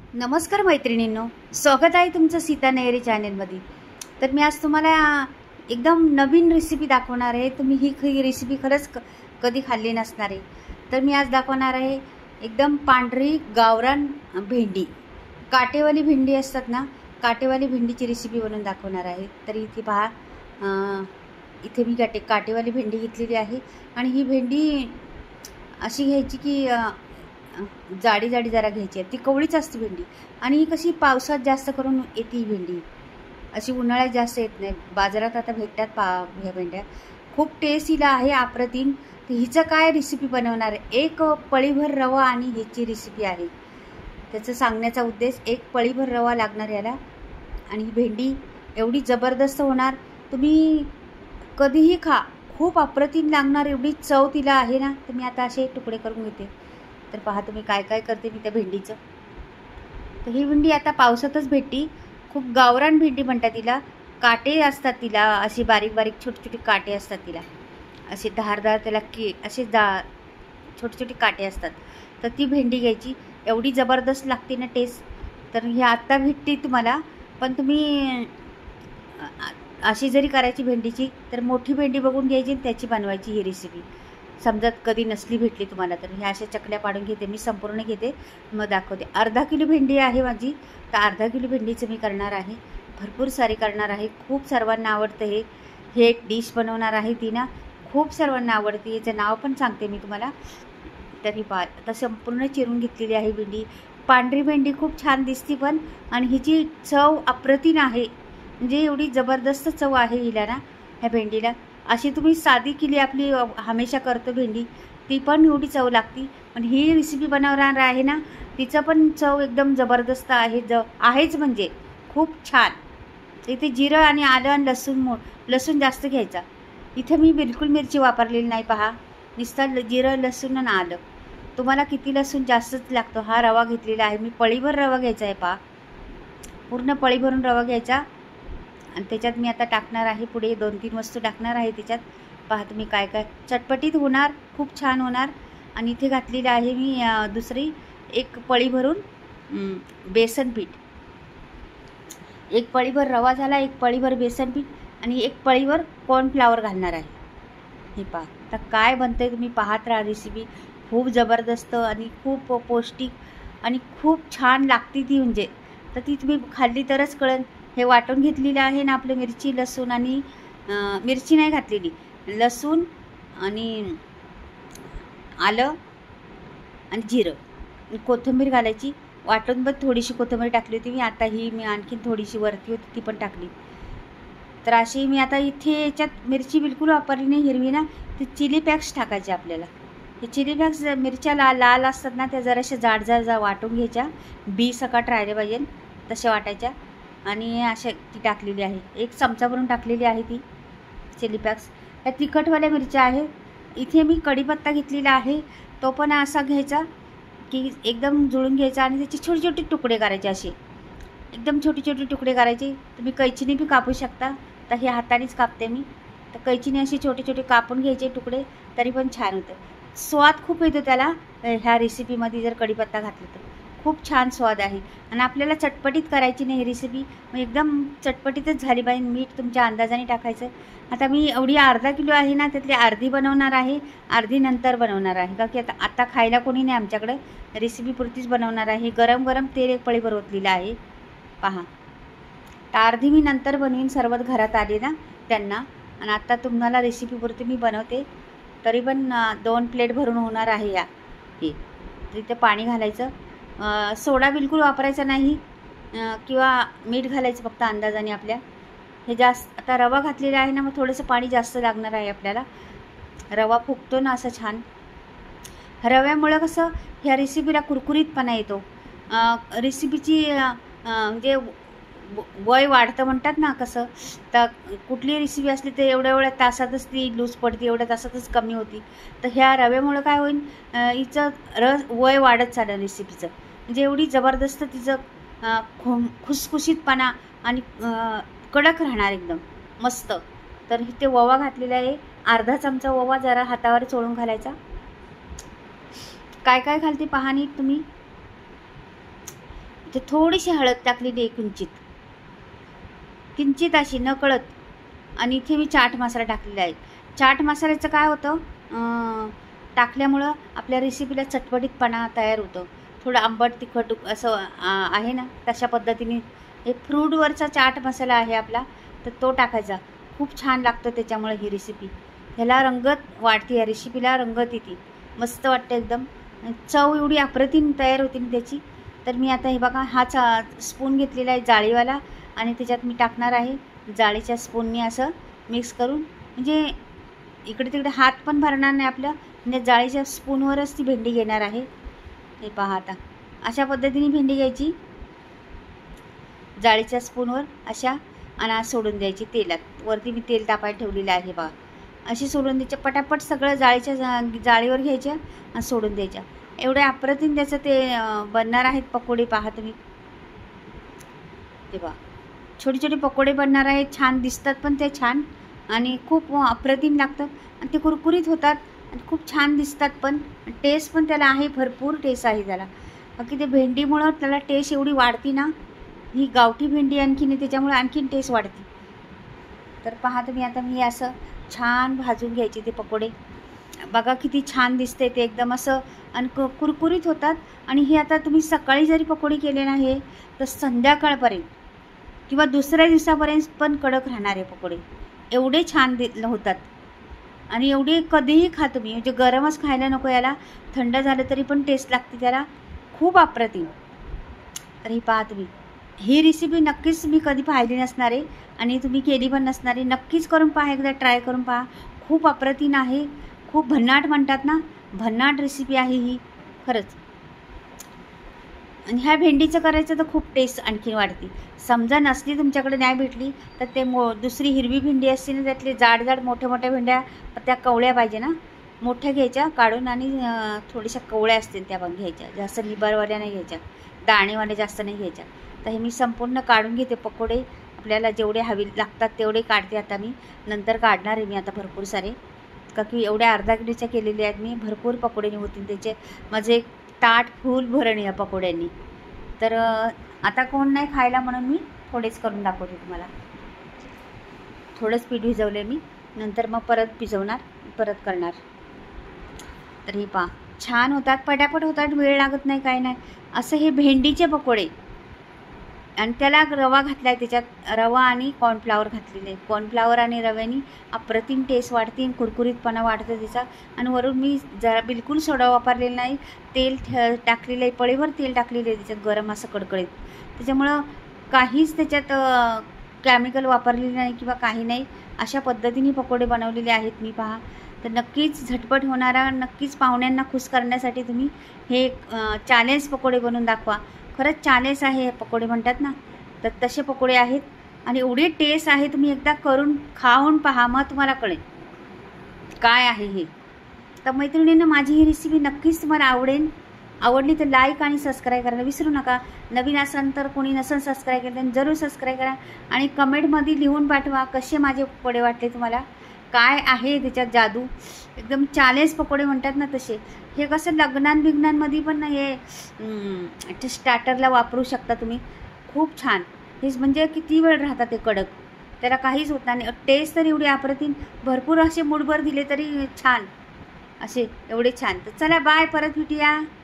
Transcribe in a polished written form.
नमस्कार मैत्रिणींनो, स्वागत आहे तुमचं सीता नेहरी चॅनलमध्ये। तर मी आज तुम्हाला एकदम नवीन रेसिपी दाखवणार आहे। तुम्ही ही रेसिपी खरंच कधी खाल्ली नसणार आहे। तर मी आज दाखवणार आहे एकदम पांढरी गावरान भेंडी, काटेवाली भेंडी असतात ना, काटेवाली भेंडीची रेसिपी बनवून दाखवणार आहे। तर इथे पहा, इथे मी काटेवाली भेंडी घेतलेली आहे आणि ही भेंडी अशी घ्यायची की जाडी जाडी जरा घ्यायची आहे। ती कवळीच असते भेंडी आणि ही कशी पावसात जास्त करून येते ही भेंडी, अशी उन्हाळ्यात जास्त येत नाही। बाजारात आता भेटतात ह्या भेंड्या, खूप टेस्ट हिला आहे अप्रतिम। तर हिचं काय रेसिपी बनवणार आहे, एक पळीभर रवा आणि ह्याची रेसिपी आहे। त्याचं सांगण्याचा उद्देश, एक पळीभर रवा लागणार याला आणि ही भेंडी एवढी जबरदस्त होणार, तुम्ही कधीही खा, खूप अप्रतिम लागणार, एवढी चव तिला आहे ना। तर मी आता असे तुकडे करून घेते। तर पहा तुम्ही काय काय करते मी त्या भेंडीचं। तर ही भेंडी आता पावसातच भेटती, खूप गावरान भेंडी म्हणतात तिला। काटे असतात तिला, अशी बारीक बारीक छोटे छोटे काटे असतात तिला, असे धारदार त्याला असे छोटे छोटे काटे असतात। तर ती भेंडी घ्यायची, एवढी जबरदस्त लागते ना टेस्ट। तर ही आत्ता भेटते तुम्हाला, पण तुम्ही अशी जरी करायची भेंडीची तर मोठी भेंडी बघून घ्यायची, त्याची बनवायची ही रेसिपी। समजत कधी नसली भेटली तुम्हाला तर ह्या अशा चकल्या पाडून घेते मी, संपूर्ण घेते मग दाखवते। अर्धा किलो भेंडी आहे माझी, तर अर्धा किलो भेंडीचं मी करणार आहे, भरपूर सारी करणार आहे। खूप सर्वांना आवडतं हे एक डिश बनवणार आहे ती ना, खूप सर्वांना आवडते। याचं नाव पण सांगते मी तुम्हाला। तरी पहा आता संपूर्ण चिरून घेतलेली आहे भेंडी। पांढरी भेंडी खूप छान दिसते पण, आणि हिची चव अप्रतिम आहे, म्हणजे एवढी जबरदस्त चव आहे हिला ना, ह्या भेंडीला। अशी तुम्ही साधी केली आपली हमेशा करतो भेंडी, ती पण एवढी चव लागती, पण ही रेसिपी बनवणार आहे ना, तिचं पण चव एकदम जबरदस्त आहे, आहेच म्हणजे खूप छान। इथे जिरं आणि आलं आणि लसूण जास्त घ्यायचा। इथे मी बिलकुल मिरची वापरलेली नाही, पहा नुसतं जिरं लसूण आणि आलं। तुम्हाला किती लसूण जास्तच लागतो। हा रवा घेतलेला आहे मी, पळीभर रवा घ्यायचा आहे, पहा पूर्ण पळी भरून रवा घ्यायचा। आणि त्याच्यात मी आता टाकणार आहे, पुढे 2-3 वस्तू टाकणार आहे त्याच्यात। पहा तुम्ही काय काय, चटपटीत होणार, खूप छान होणार। आणि इथे घातलेलं आहे मी दुसरी एक पळी भरून बेसन पीठ, एक पळीभर रवा झाला, एक पळीभर बेसन पीठ आणि एक पळीभर कॉर्नफ्लॉवर घालणार आहे। हे पहा आता काय बनतंय, तुम्ही पाहत राहा रेसिपी, खूप जबरदस्त आणि खूप पौष्टिक आणि खूप छान लागते ती, म्हणजे तर ती तुम्ही खाल्ली तरच कळेल। हे वाटून घेतलेलं आहे ना आपलं, मिरची लसूण आणि मिरची नाही घातलेली, लसूण आणि आलं आणि जिरं, कोथिंबीर घालायची वाटून, बघ थोडीशी कोथिंबीर टाकली होती मी, आता ही मी आणखीन थोडीशी वरती होती ती पण टाकली। तर अशी मी आता इथे याच्यात मिरची बिलकुल वापरली नाही हिरवी ना, ते चिली फ्लेक्स टाकायचे आपल्याला। हे चिली फ्लेक्स मिरच्या लाल असतात ना, त्या जराशा जाड वाटून घ्यायच्या, बी सकट राहिले पाहिजे तशा वाटायच्या। आणि अशा ती टाकलेली आहे, 1 चमचा भरून टाकलेली आहे ती चिली फ्लेक्स। या तिखटवाल्या मिरच्या आहेत। इथे मी कढीपत्ता घेतलेला आहे, तो पण असा घ्यायचा की एकदम जुळून घ्यायचा आणि त्याचे छोटे छोटे तुकडे करायचे, असे एकदम छोटे छोटे तुकडे करायचे। तुम्ही कैचीने बी कापू शकता, तर हे हातानेच कापते मी। तर कैचीने असे छोटे छोटे कापून घ्यायचे तुकडे, तरी पण छान होतं, स्वाद खूप येतो त्याला ह्या रेसिपीमध्ये जर कढीपत्ता घातला तर खूप छान स्वाद आहे। आणि आपल्याला चटपटीत करायची नाही ही रेसिपी, मग एकदम चटपटीतच झाली पाहिजे। मीठ तुमच्या अंदाजाने टाकायचं। आता मी एवढी अर्धा किलो आहे ना, त्यातली अर्धी बनवणार आहे, अर्धी नंतर बनवणार आहे, का की आता खायला कोणी नाही आमच्याकडे, रेसिपी पुरतीच बनवणार आहे। गरम गरम तेल एक पळीभर ओतलेलं आहे, पहा। तर अर्धी मी नंतर बनवीन, सर्वच घरात आले ना त्यांना, आणि आता तुम्हाला रेसिपी पुरती मी बनवते। तरी पण 2 प्लेट भरून होणार आहे या हे। तर इथे पाणी घालायचं, सोडा बिलकुल वापरायचा नाही, किंवा मीठ घालायचं फक्त अंदाजाने आपल्या। हे जास्त आता रवा घातलेला आहे ना, मग थोडंसं पाणी जास्त लागणार आहे आपल्याला, रवा फुगतो ना असं छान। रव्यामुळं कसं ह्या रेसिपीला कुरकुरीतपणा येतो, रेसिपीची म्हणजे वय वाढतं म्हणतात ना कसं। तर कुठली रेसिपी असली तर एवढ्या तासातच ती लूज पडते, एवढ्या तासातच कमी होती। तर ह्या रव्यामुळं काय होईल, हिचं वय वाढत चालेल रेसिपीचं, म्हणजे एवढी जबरदस्त तिचं खुसखुशीतपणा आणि कडक राहणार एकदम मस्त। तर इथे ओवा घातलेला आहे, अर्धा चमचा ओवा जरा हातावर चोळून घालायचा। काय काय घालते पहा नीट तुम्ही, ते थोडीशी हळद टाकलेली आहे किंचित अशी नकळत. आणि इथे मी चाट मसाला टाकलेला आहे. चाट मसाल्याचं काय होतं, टाकल्यामुळं आपल्या रेसिपीला चटपटीतपणा तयार होतं. थोडं आंबट तिखट असं आहे ना, तशा पद्धतीने एक फ्रूटवरचा चाट मसाला आहे आपला, तर तो टाकायचा. खूप छान लागतं त्याच्यामुळे ही रेसिपी. ह्याला रंगत वाढते, या रेसिपीला रंगत येते, मस्त वाटतं एकदम. चव एवढी अप्रतिम तयार होती ना त्याची. तर मी आता हे बघा, हा स्पून घेतलेला आहे जाळीवाला, आणि त्याच्यात मी टाकणार आहे जाळीच्या स्पूननी असं मिक्स करून. म्हणजे इकडे तिकडे हात पण भरणार नाही आपलं, म्हणजे जाळीच्या स्पूनवरच ती भेंडी घेणार आहे. हे पहा, आता अशा पद्धतीने भेंडी घ्यायची जाळीच्या स्पूनवर अशा, आणि आज सोडून द्यायची तेलात. वरती मी तेल तापायला ठेवलेलं आहे बघा. अशी सोडून द्यायच्या, पटापट सगळं जाळीवर घ्यायच्या आणि सोडून द्यायच्या. एवढे अप्रतिम त्याचं ते बनणार आहेत पकोडे. पहा तुम्ही, ते पहा, छोटे छोटे पकोडे बनणार आहेत. छान दिसतात पण ते छान, आणि खूप अप्रतिम लागतात, आणि ते कुरकुरीत होतात, आणि खूप छान दिसतात पण. टेस्ट पण त्याला आहे, भरपूर टेस्ट आहे त्याला. बाकी ते भेंडीमुळं त्याला टेस्ट एवढी वाढती ना, ही गावठी भेंडी आणखीन त्याच्यामुळे आणखीन टेस्ट वाढते. तर पहा तुम्ही, आता मी असं छान भाजून घ्यायचे ते पकोडे. बघा किती छान दिसते ते एकदम असं, आणि कुरकुरीत होतात. आणि हे आता तुम्ही सकाळी जरी पकोडे केले ना, हे तर संध्याकाळपर्यंत किंवा दुसऱ्या दिवसापर्यंत पण कडक राहणारे पकोडे एवढे छान होतात. आणि एवढे कधीही खा तुम्ही, म्हणजे गरमच खायला नको याला, थंड झालं तरी पण टेस्ट लागते त्याला, खूप अप्रतिम. तर ही पहा तुम्ही, ही रेसिपी नक्कीच मी कधी पाहिली नसणार आहे, आणि तुम्ही केली पण नसणार आहे. नक्कीच करून पहा, एकदा ट्राय करून पहा. खूप अप्रतिम आहे, खूप भन्नाट म्हणतात ना, भन्नाट रेसिपी आहे ही खरंच. आणि ह्या भेंडीचं करायचं तर खूप टेस्ट आणखी वाढते. समजा नसली तुमच्याकडे नाही भेटली तर ते दुसरी हिरवी भेंडी असते ना, त्यातले जाड जाड मोठ्या भेंड्या, त्या कवळ्या पाहिजे ना, मोठ्या घ्यायच्या काढून, आणि थोड्याशा कवळ्या असतील त्या पण घ्यायच्या. जास्त लिबरवाल्या नाही घ्यायच्या, दाणेवाल्या जास्त नाही घ्यायच्या. तर हे मी संपूर्ण काढून घेते पकोडे. आपल्याला जेवढे हवे लागतात तेवढे काढते आता मी. नंतर काढणार आहे मी आता भरपूर सारे, का की एवढ्या अर्धा किलोच्या केलेले आहेत मी. भरपूर पकोडे होतील त्याचे, माझे एक ताट फुल भरण या पकोड्यांनी. तर आता कोण नाही खायला म्हणून मी थोडेच करून दाखवते तुम्हाला. थोडंच पीठ भिजवले मी, नंतर मग परत भिजवणार, परत करणार. तर हे पहा, छान होतात, पटापट होतात, वेळ लागत नाही, काय नाही. असं हे भेंडीचे पकोडे, आणि त्याला रवा घातला आहे त्याच्यात, रवा आणि कॉर्नफ्लावर घातलेले. कॉर्नफ्लावर आणि रव्याने अप्रतिम टेस्ट वाढते, कुरकुरीतपणा वाढतं त्याचा. आणि वरून मी जरा बिलकुल सोडा वापरलेला नाही, तेल टाकलेलं आहे, पळीवर तेल टाकलेलं आहे त्याच्यात, गरम असं कडकडीत. त्याच्यामुळं काहीच त्याच्यात केमिकल वापरलेलं नाही किंवा काही नाही. अशा पद्धतीने पकोडे बनवलेले आहेत मी. पहा, तर नक्कीच झटपट होणारा, नक्कीच पाहुण्यांना खुश करण्यासाठी तुम्ही हे चॅलेंज पकोडे बनवून दाखवा. खरंच चॅलेंज आहे हे पकोडे म्हणतात ना, तर तसे पकोडे आहेत, आणि एवढे टेस्ट आहे. तुम्ही एकदा करून खाऊन पहा, मग तुम्हाला कळेल काय आहे हे. तर मैत्रिणींना, माझी ही रेसिपी नक्कीच तुम्हाला आवडली तर लाईक आणि सबस्क्राईब करायला विसरू नका. नवीन असाल तर, कोणी नसेल सबस्क्राईब केलं तर जरूर सबस्क्राईब करा, आणि कमेंटमध्ये लिहून पाठवा कसे माझे पकोडे वाटले तुम्हाला, काय आहे त्याच्यात जादू. एकदम चॅलेंज पकोडे म्हणतात ना तसे. हे कसं लग्नांबिग्नांमध्ये पण हे स्टार्टरला वापरू शकता तुम्ही, खूप छान. हेच म्हणजे किती वेळ राहतात ते कडक, त्याला काहीच होत नाही. टेस्ट तर एवढी अप्रतिम, भरपूर असे मूठभर दिले तरी छान, असे एवढे छान. तर चला बाय, परत भेटूया.